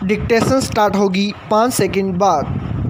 Dictation start होगी 5 second बाद।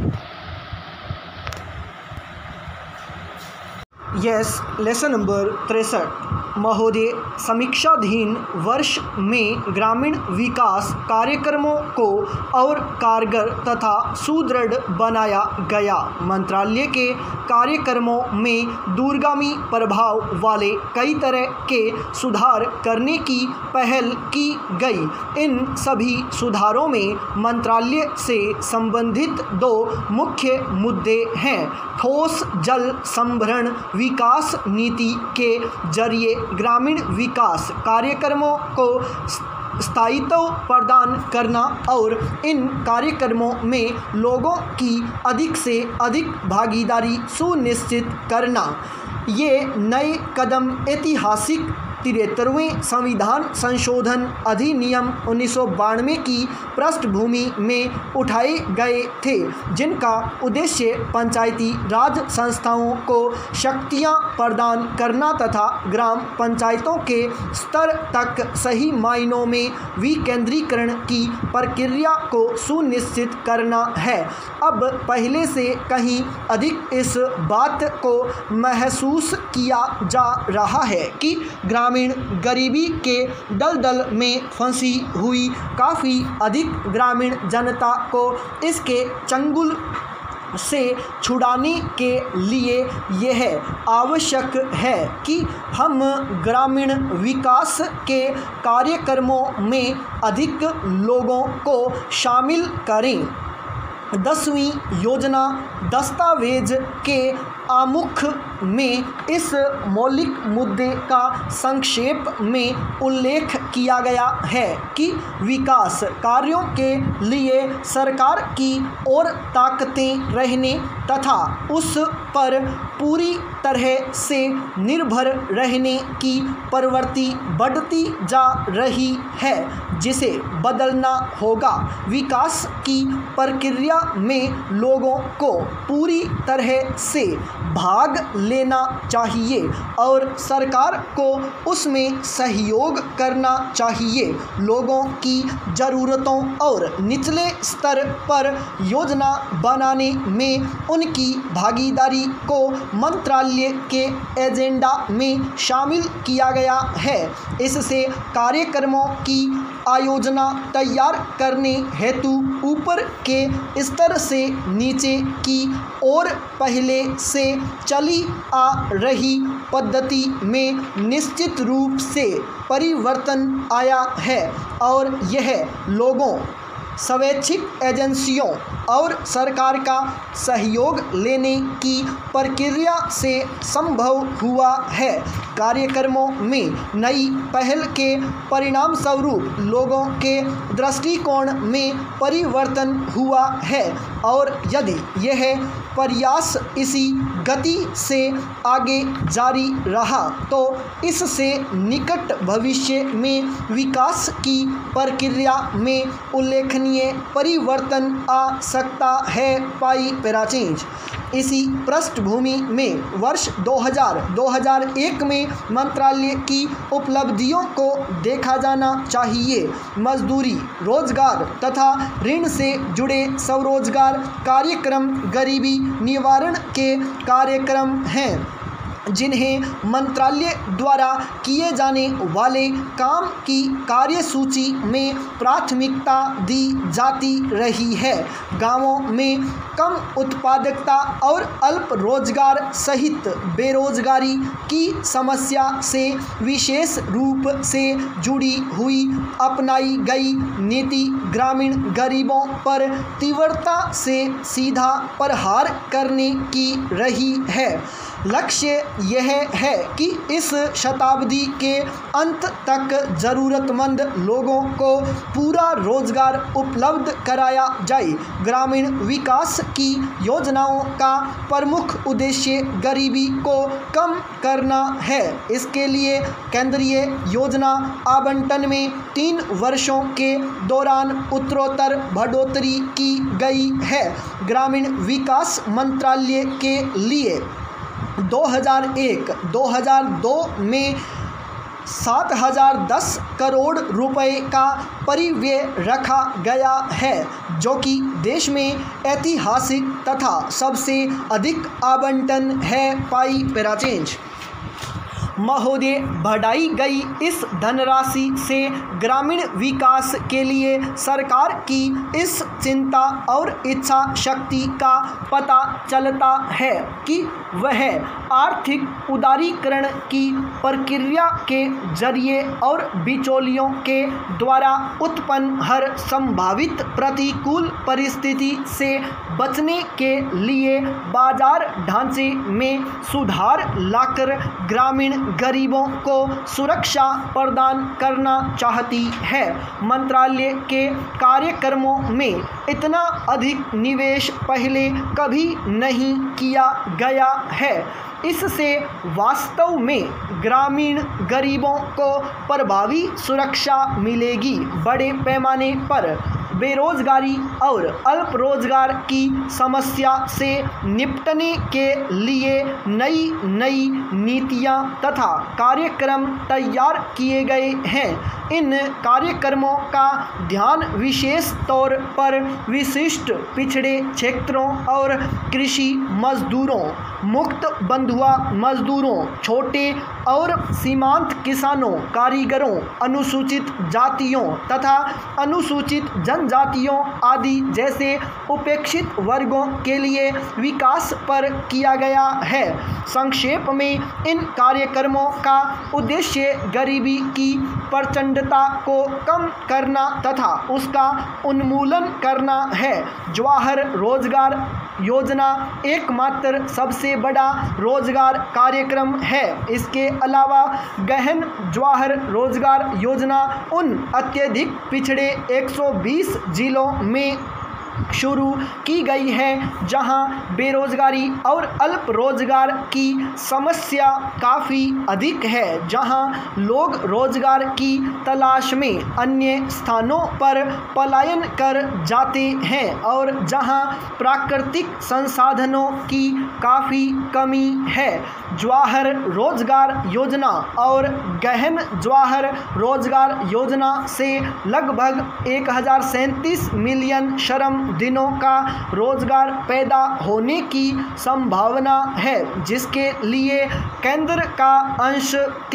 Yes, lesson number 63। महोदय, समीक्षाधीन वर्ष में ग्रामीण विकास कार्यक्रमों को और कारगर तथा सुदृढ़ बनाया गया। मंत्रालय के कार्यक्रमों में दूरगामी प्रभाव वाले कई तरह के सुधार करने की पहल की गई। इन सभी सुधारों में मंत्रालय से संबंधित 2 मुख्य मुद्दे हैं। ठोस जल संभरण विकास नीति के जरिए ग्रामीण विकास कार्यक्रमों को स्थायित्व प्रदान करना और इन कार्यक्रमों में लोगों की अधिक से अधिक भागीदारी सुनिश्चित करना। ये नए कदम ऐतिहासिक 73वें संविधान संशोधन अधिनियम 1992 की पृष्ठभूमि में उठाए गए थे, जिनका उद्देश्य पंचायती राज संस्थाओं को शक्तियां प्रदान करना तथा ग्राम पंचायतों के स्तर तक सही मायनों में विकेंद्रीकरण की प्रक्रिया को सुनिश्चित करना है। अब पहले से कहीं अधिक इस बात को महसूस किया जा रहा है कि ग्रामीण गरीबी के दलदल में फंसी हुई काफ़ी अधिक ग्रामीण जनता को इसके चंगुल से छुड़ाने के लिए यह आवश्यक है कि हम ग्रामीण विकास के कार्यक्रमों में अधिक लोगों को शामिल करें। 10वीं योजना दस्तावेज के आमुख में इस मौलिक मुद्दे का संक्षेप में उल्लेख किया गया है कि विकास कार्यों के लिए सरकार की ओर ताकतें रहने तथा उस पर पूरी तरह से निर्भर रहने की प्रवृत्ति बढ़ती जा रही है, जिसे बदलना होगा। विकास की प्रक्रिया में लोगों को पूरी तरह से भाग लेना चाहिए और सरकार को उसमें सहयोग करना चाहिए। लोगों की ज़रूरतों और निचले स्तर पर योजना बनाने में उनकी भागीदारी को मंत्रालय के एजेंडा में शामिल किया गया है। इससे कार्यक्रमों की आयोजना तैयार करने हेतु ऊपर के स्तर से नीचे की ओर पहले से चली आ रही पद्धति में निश्चित रूप से परिवर्तन आया है और यह लोगों, स्वैच्छिक एजेंसियों और सरकार का सहयोग लेने की प्रक्रिया से संभव हुआ है। कार्यक्रमों में नई पहल के परिणाम स्वरूप लोगों के दृष्टिकोण में परिवर्तन हुआ है और यदि यह प्रयास इसी गति से आगे जारी रहा तो इससे निकट भविष्य में विकास की प्रक्रिया में उल्लेखनीय परिवर्तन आ सकता है। पाई पैराचेंज। इसी पृष्ठभूमि में वर्ष 2001 में मंत्रालय की उपलब्धियों को देखा जाना चाहिए। मजदूरी, रोजगार तथा ऋण से जुड़े स्वरोजगार कार्यक्रम गरीबी निवारण के कार्यक्रम हैं जिन्हें मंत्रालय द्वारा किए जाने वाले काम की कार्यसूची में प्राथमिकता दी जाती रही है। गांवों में कम उत्पादकता और अल्प रोजगार सहित बेरोजगारी की समस्या से विशेष रूप से जुड़ी हुई अपनाई गई नीति ग्रामीण गरीबों पर तीव्रता से सीधा प्रहार करने की रही है। लक्ष्य यह है कि इस शताब्दी के अंत तक ज़रूरतमंद लोगों को पूरा रोजगार उपलब्ध कराया जाए। ग्रामीण विकास की योजनाओं का प्रमुख उद्देश्य गरीबी को कम करना है। इसके लिए केंद्रीय योजना आवंटन में 3 वर्षों के दौरान उत्तरोत्तर बढ़ोतरी की गई है। ग्रामीण विकास मंत्रालय के लिए 2001-2002 में 7,010 करोड़ रुपए का परिव्यय रखा गया है, जो कि देश में ऐतिहासिक तथा सबसे अधिक आवंटन है। पाई पैरा चेंज। महोदय, बढ़ाई गई इस धनराशि से ग्रामीण विकास के लिए सरकार की इस चिंता और इच्छा शक्ति का पता चलता है कि वह आर्थिक उदारीकरण की प्रक्रिया के जरिए और बिचौलियों के द्वारा उत्पन्न हर संभावित प्रतिकूल परिस्थिति से बचने के लिए बाजार ढांचे में सुधार लाकर ग्रामीण गरीबों को सुरक्षा प्रदान करना चाहती है। मंत्रालय के कार्यक्रमों में इतना अधिक निवेश पहले कभी नहीं किया गया है। इससे वास्तव में ग्रामीण गरीबों को प्रभावी सुरक्षा मिलेगी। बड़े पैमाने पर बेरोजगारी और अल्प रोजगार की समस्या से निपटने के लिए नई नई नीतियां तथा कार्यक्रम तैयार किए गए हैं। इन कार्यक्रमों का ध्यान विशेष तौर पर विशिष्ट पिछड़े क्षेत्रों और कृषि मजदूरों, मुक्त बंधुआ मजदूरों, छोटे और सीमांत किसानों, कारीगरों, अनुसूचित जातियों तथा अनुसूचित जनजातियों आदि जैसे उपेक्षित वर्गों के लिए विकास पर किया गया है। संक्षेप में इन कार्यक्रमों का उद्देश्य गरीबी की प्रचंडता को कम करना तथा उसका उन्मूलन करना है। जवाहर रोजगार योजना एकमात्र सबसे बड़ा रोजगार कार्यक्रम है। इसके अलावा गहन जवाहर रोजगार योजना उन अत्यधिक पिछड़े 120 जिलों में शुरू की गई है जहां बेरोजगारी और अल्प रोजगार की समस्या काफ़ी अधिक है, जहां लोग रोजगार की तलाश में अन्य स्थानों पर पलायन कर जाते हैं और जहां प्राकृतिक संसाधनों की काफ़ी कमी है। जवाहर रोजगार योजना और गहन जवाहर रोजगार योजना से लगभग 1037 मिलियन श्रम दिनों का रोजगार पैदा होने की संभावना है, जिसके लिए केंद्र का अंश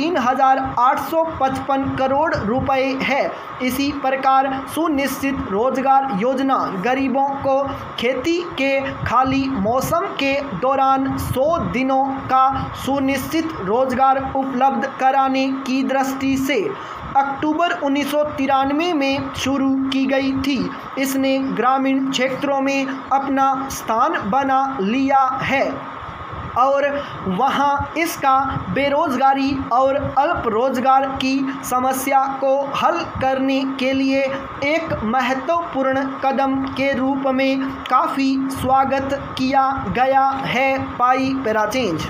3,855 करोड़ रुपए है। इसी प्रकार सुनिश्चित रोजगार योजना गरीबों को खेती के खाली मौसम के दौरान 100 दिनों का सुनिश्चित रोजगार उपलब्ध कराने की दृष्टि से अक्टूबर 1993 में शुरू की गई थी। इसने ग्रामीण क्षेत्रों में अपना स्थान बना लिया है और वहां इसका बेरोजगारी और अल्प रोजगार की समस्या को हल करने के लिए एक महत्वपूर्ण कदम के रूप में काफ़ी स्वागत किया गया है। पाई पैरा चेंज।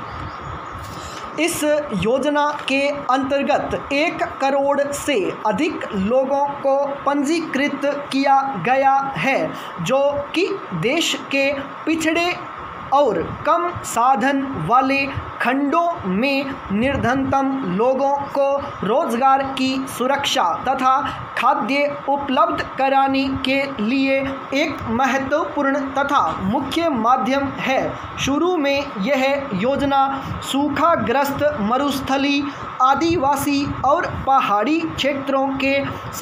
इस योजना के अंतर्गत 1 करोड़ से अधिक लोगों को पंजीकृत किया गया है, जो कि देश के पिछड़े और कम साधन वाले खंडों में निर्धनतम लोगों को रोजगार की सुरक्षा तथा खाद्य उपलब्ध कराने के लिए एक महत्वपूर्ण तथा मुख्य माध्यम है। शुरू में यह योजना सूखाग्रस्त मरुस्थली, आदिवासी और पहाड़ी क्षेत्रों के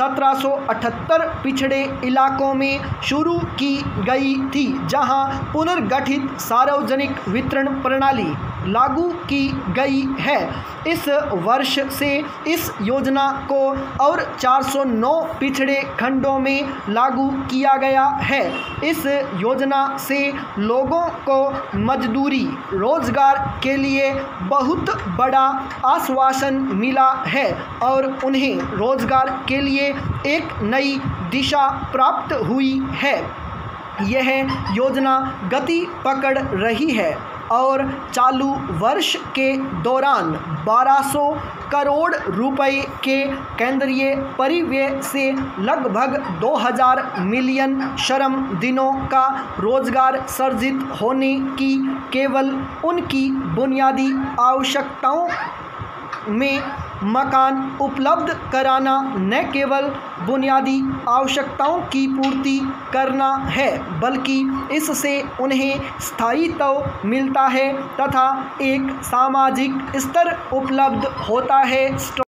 1778 पिछड़े इलाकों में शुरू की गई थी, जहां पुनर्गठित सार्वजनिक वितरण प्रणाली लागू की गई है। इस वर्ष से इस योजना को और 409 पिछड़े खंडों में लागू किया गया है। इस योजना से लोगों को मजदूरी रोजगार के लिए बहुत बड़ा आश्वासन मिला है और उन्हें रोजगार के लिए एक नई दिशा प्राप्त हुई है। यह योजना गति पकड़ रही है और चालू वर्ष के दौरान 1200 करोड़ रुपए के केंद्रीय परिव्यय से लगभग 2000 मिलियन श्रम दिनों का रोजगार सर्जित होने की केवल उनकी बुनियादी आवश्यकताओं में मकान उपलब्ध कराना न केवल बुनियादी आवश्यकताओं की पूर्ति करना है, बल्कि इससे उन्हें स्थायित्व मिलता है तथा एक सामाजिक स्तर उपलब्ध होता है।